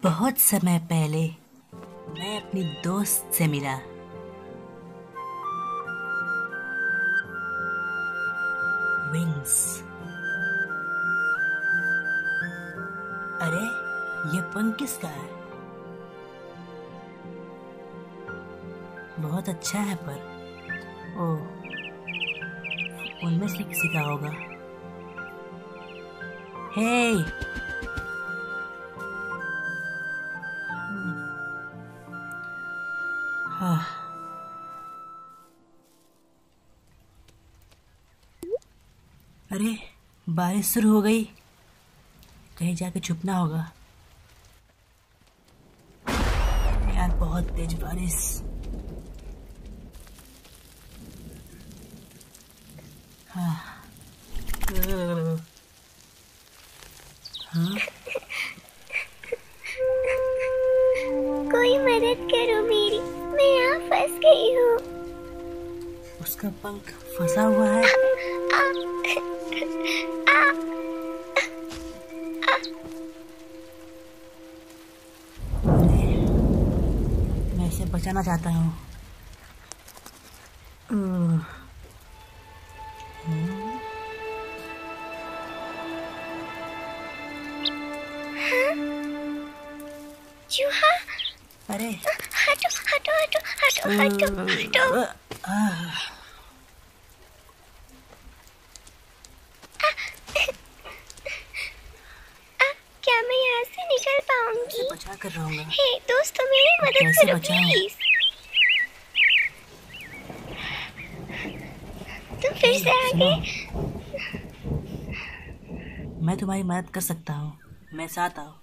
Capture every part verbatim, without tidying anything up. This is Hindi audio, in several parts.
बहुत समय पहले मैं अपनी दोस्त से मिला। विंग्स। अरे ये पंख किसका है? बहुत अच्छा है, पर ओह, उनमें से किसी का होगा। हे, हाँ। अरे बारिश शुरू हो गई, कहीं जाके छुपना होगा। यार बहुत तेज बारिश। हाँ। हाँ? कोई मदद करो मेरी, मैं यहाँ फंस गई हूँ। उसका पंख फंसा हुआ है। आ, आ, आ, मैं इसे बचाना चाहता हूँ। चूहा, अरे हटो हटो हटो हटो हटो हटो। क्या मैं यहाँ से निकल पाऊंगी? बचा कर रहूंगा। हे दोस्तों, मेरी मदद करो प्लीज। तुम फिर से आ गए। मैं तुम्हारी मदद कर सकता हूँ, मैं साथ आओ।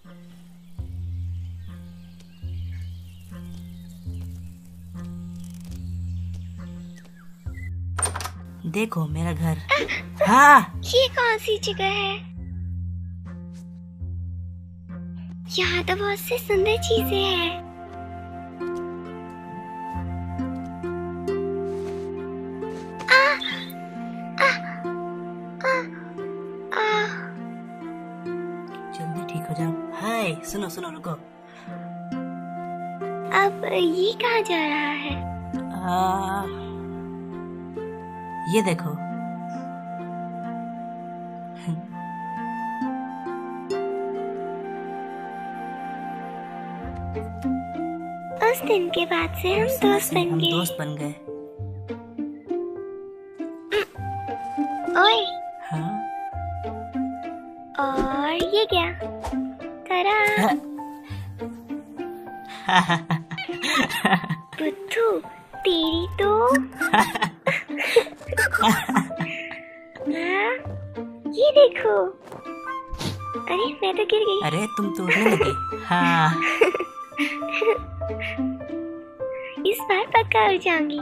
देखो मेरा घर। हाँ, ये कौन सी जगह है? यहाँ तो बहुत सी सुंदर चीजें हैं। आ, आ, आ, आ, जल्दी ठीक हो जाओ। हाय, सुनो सुनो, रुको। अब ये कहाँ जा रहा है? आ, ये देखो। उस दिन के बाद से हम दोस्त बन हम गए। दोस्त बन गए। ओए, हाँ? और ये क्या? तरा बुद्धू, तेरी तो हाँ, ये देखो। अरे मैं तो गिर गई। अरे तुम तो उड़ने लगी। हाँ। इस बार पक्का उड़ जाऊंगी।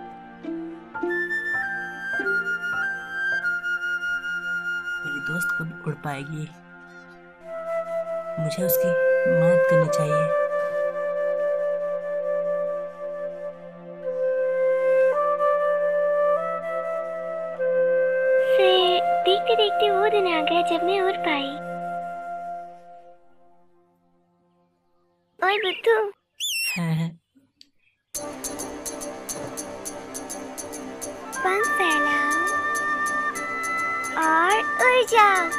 मेरी दोस्त कब उड़ पाएगी? मुझे उसकी मदद करनी चाहिए। फिर देखते देखते वो दिन आ गया जब मैं उड़ पाई। ओए बुद्धू, पंख फैलाओ और उड़ जाओ।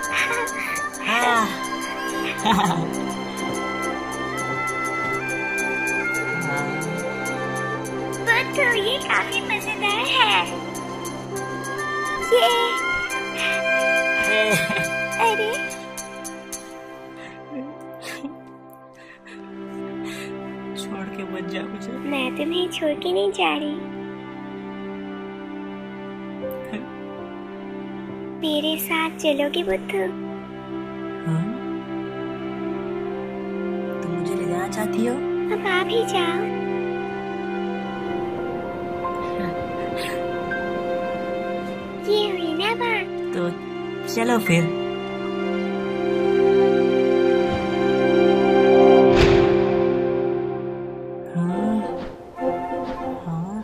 बुद्धू, ये काफी मजेदार है। ये अरे छोड़ के मत जा मुझे। मैं तुम्हें छोड़ के नहीं जा रही। मेरे साथ चलोगे बुद्धू? हाँ? तुम मुझे ले जाना चाहती हो? अब आप ही जाओ। ये हुई ना बात। तो चलो फिर। हाँ? हाँ?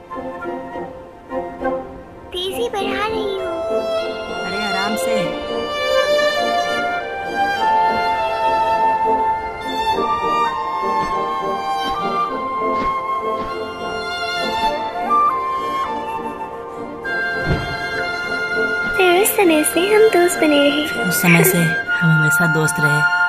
तेजी बढ़ा रही हूँ। अरे आराम से। समय से हम दोस्त बने रहे। उस समय से हम हमेशा दोस्त रहे।